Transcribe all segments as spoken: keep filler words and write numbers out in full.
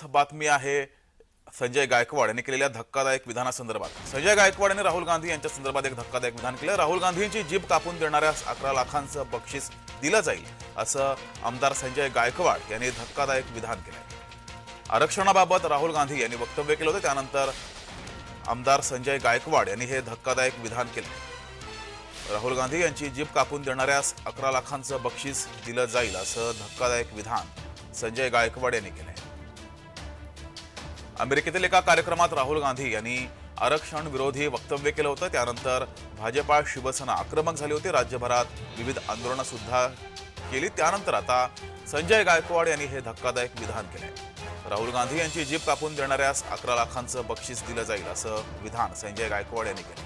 जबरदस्त बातमी आहे संजय गायकवाड यांनी केलेल्या धक्कादायक विधानासंदर्भात। संजय गायकवाड यांनी राहुल गांधी यांच्या संदर्भात एक धक्कादायक विधान केलं। राहुल गांधींची जीभ कापून देणाऱ्यास अकरा लाखांचं बक्षीस दिलं जाईल असं आमदार संजय गायकवाड यांनी धक्कादायक विधान केलं। आरक्षणाबाबत राहुल गांधी यांनी वक्तव्य केलं होतं, त्यानंतर आमदार संजय गायकवाड यांनी हे धक्कादायक विधान केलं। राहुल गांधी यांची जीभ कापून देणाऱ्यास अकरा लाखांचं बक्षीस दिलं जाईल असं धक्कादायक विधान संजय गायकवाड यांनी केलं। अमेरिकेतील एका कार्यक्रमात राहुल गांधी यांनी आरक्षण विरोधी वक्तव्य केलं होतं, त्यानंतर भाजपा शिवसेना आक्रमक झाली होती। राज्यभरात विविध आंदोलनं सुद्धा केली। त्यानंतर आता संजय गायकवाड यांनी हे धक्कादायक विधान केलंय। राहुल गांधी यांची जीभ कापून देणाऱ्यास अकरा लाखांचं बक्षीस दिलं जाईल असं विधान संजय गायकवाड यांनी केलं।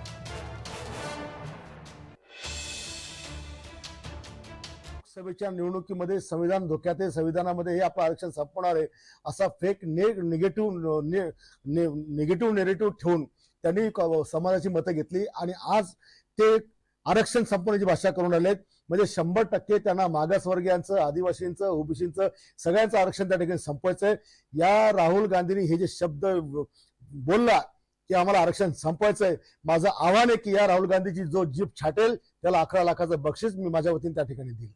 लोकसभेच्या निवडणुकीमध्ये संविधान धोक्यात आहे, संविधानामध्ये हे आपलं आरक्षण संपवणार आहे असा फेक निगेटिव्ह निगेटिव्ह नेरेटिव्ह ठेवून त्यांनी समाजाची मतं घेतली आणि आज ते आरक्षण संपवण्याची भाषा करून आलेत। म्हणजे शंभर टक्के त्यांना मागासवर्गीयांचं, आदिवासींचं, ओबीसींचं सगळ्यांचं आरक्षण त्या ठिकाणी संपवायचंय। या राहुल गांधींनी हे जे शब्द बोलला की आम्हाला आरक्षण संपवायचंय, माझं आव्हान आहे की या राहुल गांधीची जो जीभ छाटेल त्याला अकरा लाखाचं बक्षीस मी माझ्या वतीने त्या ठिकाणी देईल।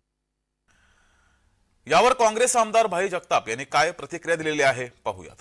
यावर काँग्रेस आमदार भाई जगताप यांनी काय प्रतिक्रिया दिलेली आहे पाहूयात।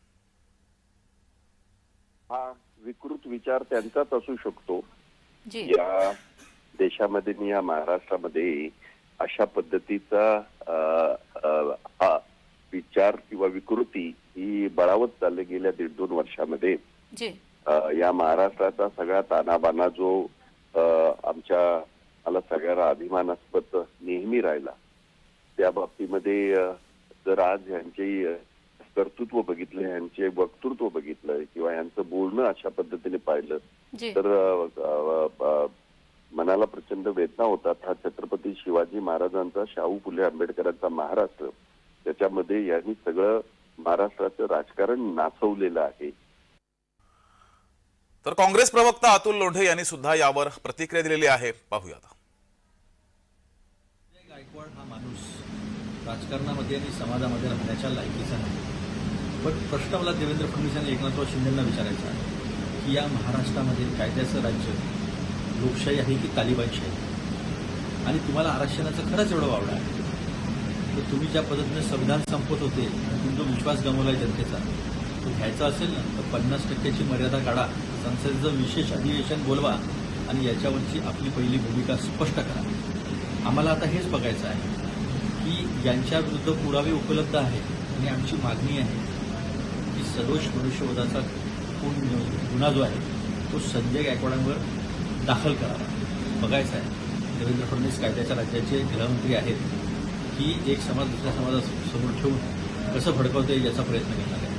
हा विकृत विचार त्यांचाच असू शकतो। या देशामध्ये आणि या महाराष्ट्रामध्ये अशा पद्धतीचा हा विचार किंवा विकृती ही बळावत चालली गेल्या दीड दोन वर्षामध्ये। या महाराष्ट्राचा सगळा तानाबाना जो आमच्या मला सगळ्यांना अभिमानास्पद नेहमी राहिला, त्या बाबतीमध्ये जर आज यांचे कर्तृत्व बघितलं, यांचे वक्तृत्व बघितलं किंवा यांचं बोलणं अशा पद्धतीने पाहिलं तर मनाला प्रचंड वेदना होतात। हा छत्रपती शिवाजी महाराजांचा, शाहू फुले आंबेडकरांचा महाराष्ट्र, त्याच्यामध्ये यांनी सगळं महाराष्ट्राचं राजकारण नाचवलेलं आहे। तर काँग्रेस प्रवक्ता अतुल लोंढे यांनी सुद्धा यावर प्रतिक्रिया दिलेली आहे, पाहूयात। गायकवाड हा माणूस राजकारणामध्ये आणि समाजामध्ये राहण्याच्या लायकीचा नाही। पण प्रश्न मला देवेंद्र फडणवीस आणि एकनाथराव शिंदेंना विचारायचा आहे की या महाराष्ट्रामध्ये कायद्याचं राज्य, लोकशाही आहे की तालिबानशाही? आणि तुम्हाला आरक्षणाचं खरंच एवढं वावडं आहे तर तुम्ही ज्या पद्धतीने संविधान संपवत होते आणि तुम्ही जो विश्वास गमावलाय जनतेचा तो घ्यायचा असेल ना तर पन्नास टक्क्याची मर्यादा काढा, संसदेचं विशेष अधिवेशन बोलवा आणि याच्यावरची आपली पहिली भूमिका स्पष्ट करा। आम्हाला आता हेच बघायचं आहे की यांच्या विरुद्ध पुरावे उपलब्ध आहेत आणि आमची मागणी आहे की सदोष मनुष्यवधाचा खून गुन्हा जो आहे तो संजय गायकवाडांवर दाखल करावा। बघायचं आहे देवेंद्र फडणवीस कायद्याच्या राज्याचे गृहमंत्री आहेत की एक समाज दुसऱ्या समाजासमोर ठेवून कसं भडकवता येईल याचा प्रयत्न करणार आहे।